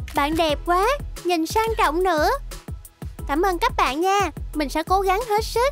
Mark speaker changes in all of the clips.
Speaker 1: Bạn đẹp quá, nhìn sang trọng nữa. Cảm ơn các bạn nha, mình sẽ cố gắng hết sức.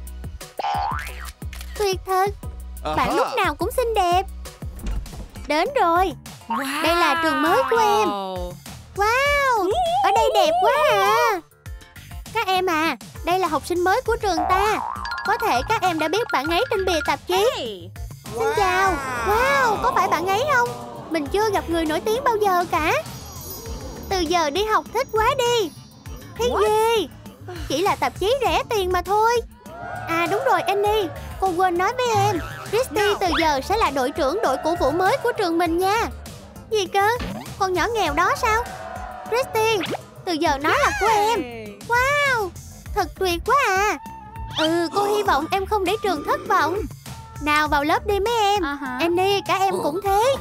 Speaker 1: Tuyệt thật, bạn lúc nào cũng xinh đẹp. Đến rồi, đây là trường mới của em. Wow, ở đây đẹp quá à. Các em à, đây là học sinh mới của trường ta. Có thể các em đã biết bạn ấy trên bìa tạp chí. Xin chào. Wow, có phải bạn ấy không? Mình chưa gặp người nổi tiếng bao giờ cả. Từ giờ đi học thích quá đi. Thế ghê. Chỉ là tạp chí rẻ tiền mà thôi. À đúng rồi Annie, cô quên nói với em, Christy từ giờ sẽ là đội trưởng đội cổ vũ mới của trường mình nha. Gì cơ? Con nhỏ nghèo đó sao? Christy, từ giờ nó là của em. Wow, thật tuyệt quá à. Cô hy vọng em không để trường thất vọng. Nào vào lớp đi mấy em. Annie, cả em cũng thế.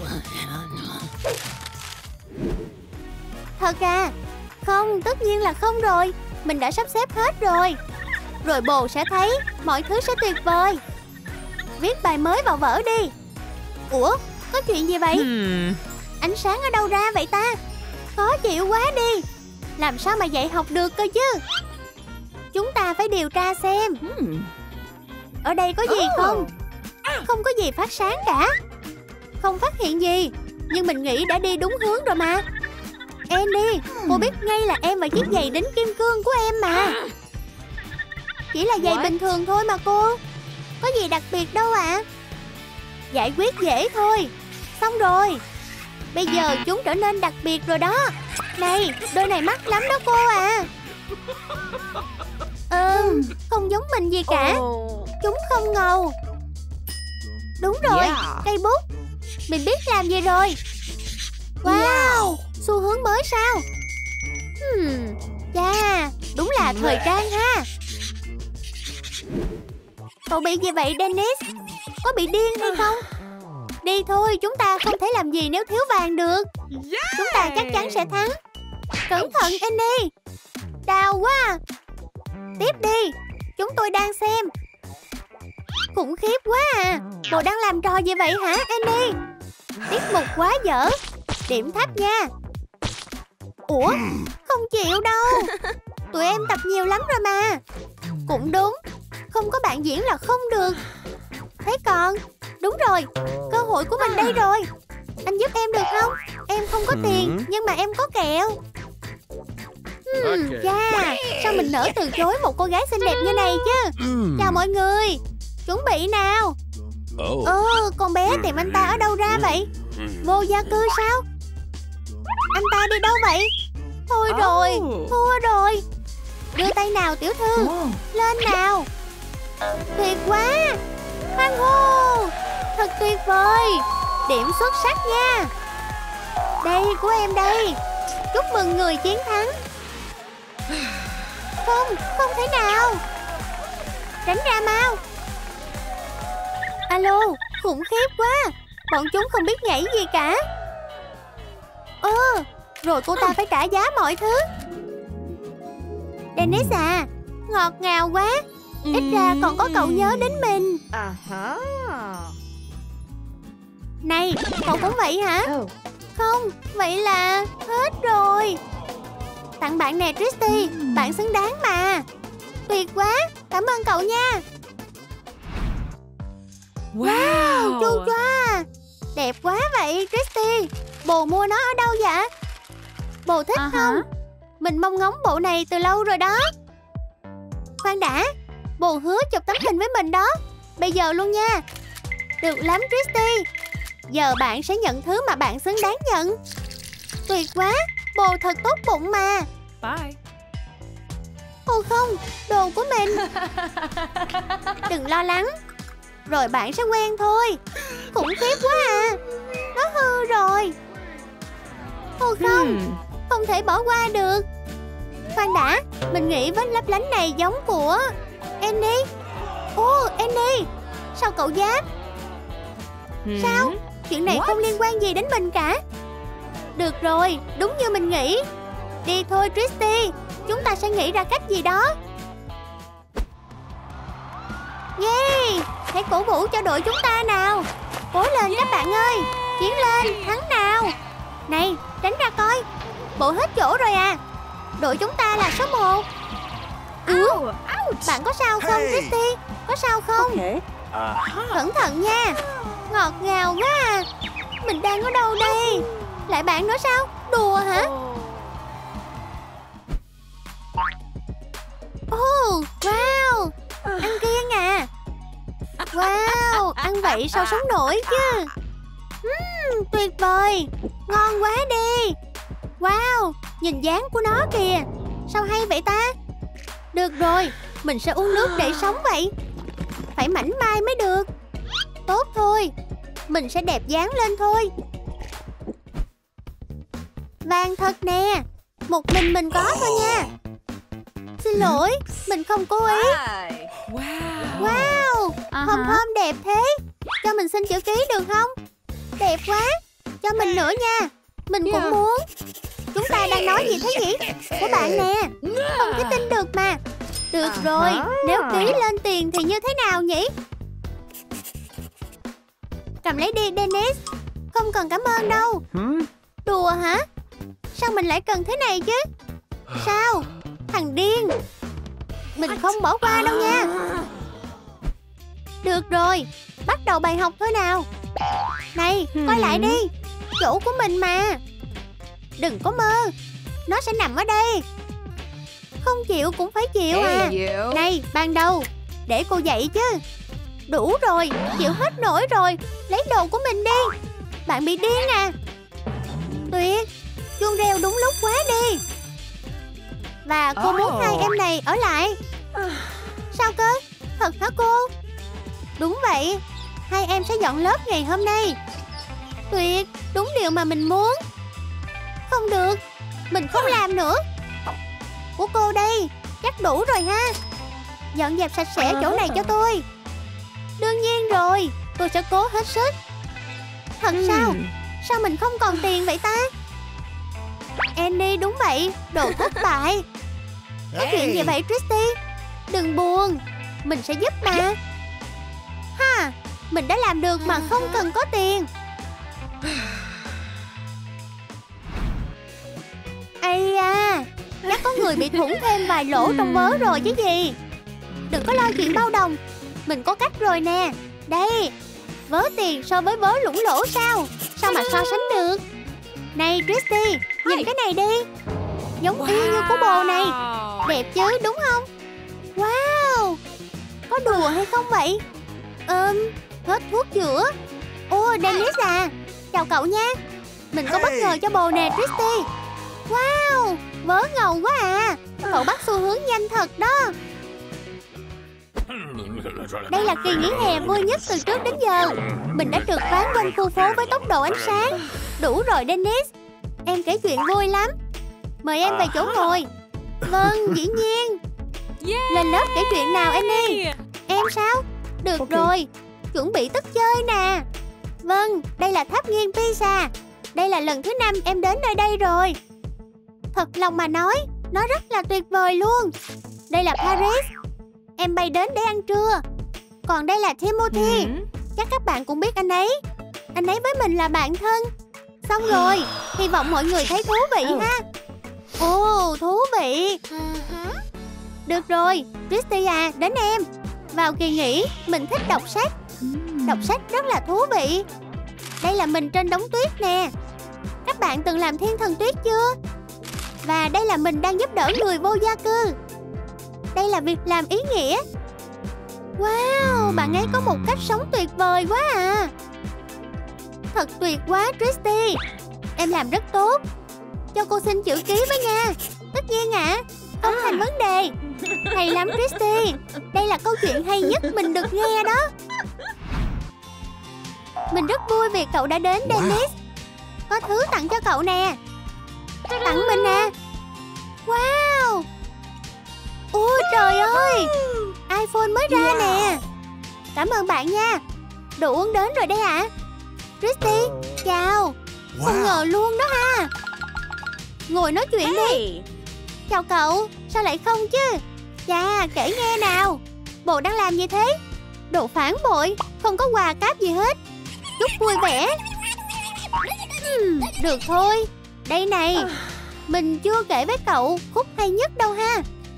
Speaker 1: Thật à? Không, tất nhiên là không rồi. Mình đã sắp xếp hết rồi. Rồi bồ sẽ thấy mọi thứ sẽ tuyệt vời. Viết bài mới vào vở đi. Ủa, có chuyện gì vậy? Ánh sáng ở đâu ra vậy ta? Khó chịu quá đi. Làm sao mà dạy học được cơ chứ? Chúng ta phải điều tra xem. Ở đây có gì không? Không có gì phát sáng cả. Không phát hiện gì. Nhưng mình nghĩ đã đi đúng hướng rồi mà. Annie, cô biết ngay là em và chiếc giày đính kim cương của em mà. Chỉ là giày bình thường thôi mà cô. Có gì đặc biệt đâu ạ. Giải quyết dễ thôi. Xong rồi. Bây giờ chúng trở nên đặc biệt rồi đó. Này, đôi này mắc lắm đó cô à. Không giống mình gì cả. Chúng không ngầu. Đúng rồi, cây bút. Mình biết làm gì rồi. Wow, xu hướng mới sao? Chà, đúng là thời trang ha. Cậu bị gì vậy Dennis? Có bị điên hay không? Đi thôi, chúng ta không thể làm gì nếu thiếu vàng được. Chúng ta chắc chắn sẽ thắng. Cẩn thận Annie. Đau quá. Tiếp đi. Chúng tôi đang xem. Khủng khiếp quá à. Bồ đang làm trò gì vậy hả Annie? Tiết mục quá dở. Điểm thấp nha. Ủa, không chịu đâu. Tụi em tập nhiều lắm rồi mà. Cũng đúng. Không có bạn diễn là không được. Thế còn, đúng rồi, cơ hội của mình đây rồi. Anh giúp em được không? Em không có tiền, nhưng mà em có kẹo. Sao mình nỡ từ chối một cô gái xinh đẹp như này chứ? Chào mọi người. Chuẩn bị nào. Con bé tìm anh ta ở đâu ra vậy? Vô gia cư sao? Anh ta đi đâu vậy? Thôi rồi, thua rồi. Đưa tay nào tiểu thư. Lên nào. Tuyệt quá. Hoan hô. Thật tuyệt vời. Điểm xuất sắc nha. Đây của em đây. Chúc mừng người chiến thắng. Không thể nào. Tránh ra mau. Alo, khủng khiếp quá. Bọn chúng không biết nhảy gì cả. Rồi cô ta phải trả giá mọi thứ. Dennis à, ngọt ngào quá. Ít ra còn có cậu nhớ đến mình. Này, cậu cũng vậy hả? Không, vậy là hết rồi. Tặng bạn nè Christy. Bạn xứng đáng mà. Tuyệt quá, cảm ơn cậu nha. Wow, chu choa. Đẹp quá vậy Christy. Bồ mua nó ở đâu vậy? Bồ thích không? Mình mong ngóng bộ này từ lâu rồi đó. Khoan đã. Bồ hứa chụp tấm hình với mình đó. Bây giờ luôn nha. Được lắm Christy. Giờ bạn sẽ nhận thứ mà bạn xứng đáng nhận. Tuyệt quá. Bồ thật tốt bụng mà.
Speaker 2: Bye.
Speaker 1: Ô không, đồ của mình. Đừng lo lắng. Rồi bạn sẽ quen thôi. Khủng khiếp quá à. Nó hư rồi. Ô không, không thể bỏ qua được. Khoan đã, mình nghĩ vết lấp lánh này giống của Annie. Annie, sao cậu dám? Sao? Chuyện này không liên quan gì đến mình cả. Được rồi, đúng như mình nghĩ. Đi thôi Christy, chúng ta sẽ nghĩ ra cách gì đó. Yeah, hãy cổ vũ cho đội chúng ta nào. Cố lên các bạn ơi. Chiến lên, thắng nào. Này, tránh ra coi. bộ hết chỗ rồi à. Đội chúng ta là số 1. Bạn có sao không, Christy? Có sao không? Cẩn thận nha. Ngọt ngào quá à. Mình đang ở đâu đây? Lại bạn nữa sao? Đùa hả? Wow, ăn kiêng à. Wow, ăn vậy sao sống nổi chứ. Tuyệt vời. Ngon quá đi. Wow, nhìn dáng của nó kìa. Sao hay vậy ta? Được rồi, mình sẽ uống nước để sống vậy. Phải mảnh mai mới được. Tốt thôi, mình sẽ đẹp dáng lên thôi. Vàng thật nè. Một mình có thôi nha. Xin lỗi, mình không cố ý. Wow, hồng thơm đẹp thế. Cho mình xin chữ ký được không? Đẹp quá. Cho mình nữa nha. Mình cũng muốn. Chúng ta đang nói gì thế nhỉ? Của bạn nè. Không thể tin được mà. Được rồi, nếu ký lên tiền thì như thế nào nhỉ? Cầm lấy đi, Dennis. Không cần cảm ơn đâu. Đùa hả? Sao mình lại cần thế này chứ? Sao? Thằng điên. Mình không bỏ qua đâu nha. Được rồi, bắt đầu bài học thôi nào. Này, coi lại đi. Chỗ của mình mà. Đừng có mơ. Nó sẽ nằm ở đây. Không chịu cũng phải chịu à. Này, ban đầu. Để cô dậy chứ. Đủ rồi, chịu hết nổi rồi. Lấy đồ của mình đi. Bạn bị điên à. Tuyệt. Chuông reo đúng lúc quá đi. Và cô muốn hai em này ở lại. Sao cơ? Thật hả cô? Đúng vậy. Hai em sẽ dọn lớp ngày hôm nay. Tuyệt, đúng điều mà mình muốn. Không được, mình không làm nữa. Của cô đây, chắc đủ rồi ha. Dọn dẹp sạch sẽ chỗ này cho tôi. Đương nhiên rồi, tôi sẽ cố hết sức. Thật sao? Sao mình không còn tiền vậy ta? Annie, đúng vậy, đồ thất bại. Có chuyện gì vậy Christy? Đừng buồn, mình sẽ giúp mà. Ha, mình đã làm được mà không cần có tiền. Ây da, chắc có người bị thủng thêm vài lỗ trong vớ rồi chứ gì. Đừng có lo chuyện bao đồng. Mình có cách rồi nè. Đây, vớ tiền so với vớ lủng lỗ sao? Sao mà so sánh được? Này Christy, nhìn cái này đi. Giống y như của bồ này. Đẹp chứ đúng không? Wow, có đùa hay không vậy? Hết thuốc chữa. Dennis à, chào cậu nha. Mình có bất ngờ cho bồ nè Christy. Wow, vớ ngầu quá à. Cậu bắt xu hướng nhanh thật đó. Đây là kỳ nghỉ hè vui nhất từ trước đến giờ. Mình đã trượt ván quanh khu phố với tốc độ ánh sáng. Đủ rồi Dennis. Em kể chuyện vui lắm. Mời em về chỗ ngồi. Vâng, dĩ nhiên. Lên lớp kể chuyện nào Annie. Em sao? Được rồi, chuẩn bị tất chơi nè. Vâng, đây là tháp nghiêng Pisa. Đây là lần thứ 5 em đến nơi đây rồi. Thật lòng mà nói, nó rất là tuyệt vời luôn. Đây là Paris. Em bay đến để ăn trưa. Còn đây là Timothy. Chắc các bạn cũng biết anh ấy. Anh ấy với mình là bạn thân. Xong rồi, hy vọng mọi người thấy thú vị ha. Thú vị. Được rồi, Christy à, đến em. Vào kỳ nghỉ, mình thích đọc sách. Đọc sách rất là thú vị. Đây là mình trên đống tuyết nè. Các bạn từng làm thiên thần tuyết chưa? Và đây là mình đang giúp đỡ người vô gia cư. Đây là việc làm ý nghĩa. Wow, bạn ấy có một cách sống tuyệt vời quá à. Thật tuyệt quá Christy. Em làm rất tốt. Cho cô xin chữ ký với nha. Tất nhiên ạ. Không thành vấn đề. Hay lắm Christy. Đây là câu chuyện hay nhất mình được nghe đó. Mình rất vui vì cậu đã đến Dennis. Có thứ tặng cho cậu nè. Tặng mình à. Wow. Ôi trời ơi, iPhone mới ra nè. Cảm ơn bạn nha. Đồ uống đến rồi đây ạ. Christy, chào. Không ngờ luôn đó ha. Ngồi nói chuyện đi. Chào cậu, sao lại không chứ? Chà, kể nghe nào. Bồ đang làm gì thế? Đồ phản bội, không có quà cáp gì hết. Chúc vui vẻ. Được thôi. Đây này. Mình chưa kể với cậu khúc hay nhất đâu ha.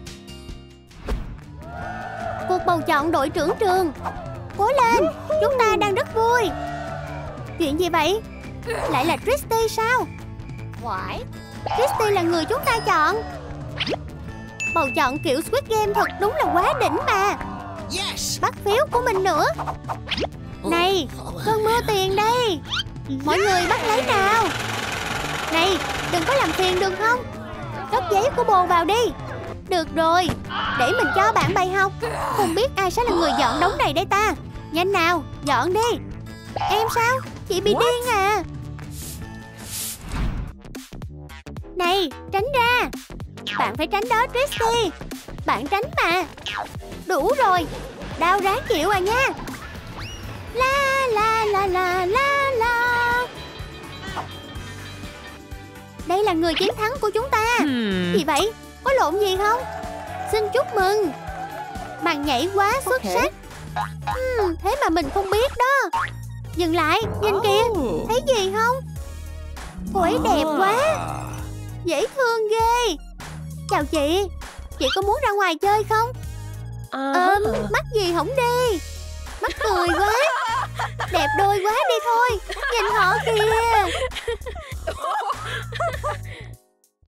Speaker 1: Cuộc bầu chọn đội trưởng trường. Cố lên, chúng ta đang rất vui. Chuyện gì vậy? Lại là Trixie sao? Trixie là người chúng ta chọn. Bầu chọn kiểu Squid Game thật đúng là quá đỉnh mà. Bắt phiếu của mình nữa. Này, cơn mưa tiền đây. Mọi người bắt lấy nào. Này, đừng có làm phiền được không? Cất giấy của bồ vào đi. Được rồi, để mình cho bạn bài học. Không biết ai sẽ là người dọn đống này đây ta. Nhanh nào, dọn đi. Em sao? Chị bị điên à? Này, tránh ra. Bạn phải tránh đó Trixie. Bạn tránh mà. Đủ rồi. Đau ráng chịu à nha. La la la la la la. Đây là người chiến thắng của chúng ta. Gì vậy? Có lộn gì không? Xin chúc mừng. Bạn nhảy quá xuất sắc. Thế mà mình không biết đó. Dừng lại, nhìn kìa. Thấy gì không? Cô ấy đẹp quá. Dễ thương ghê. Chào chị. Chị có muốn ra ngoài chơi không? Mắc gì hổng đi. Mắc cười quá. Đẹp đôi quá đi thôi. Nhìn họ kìa.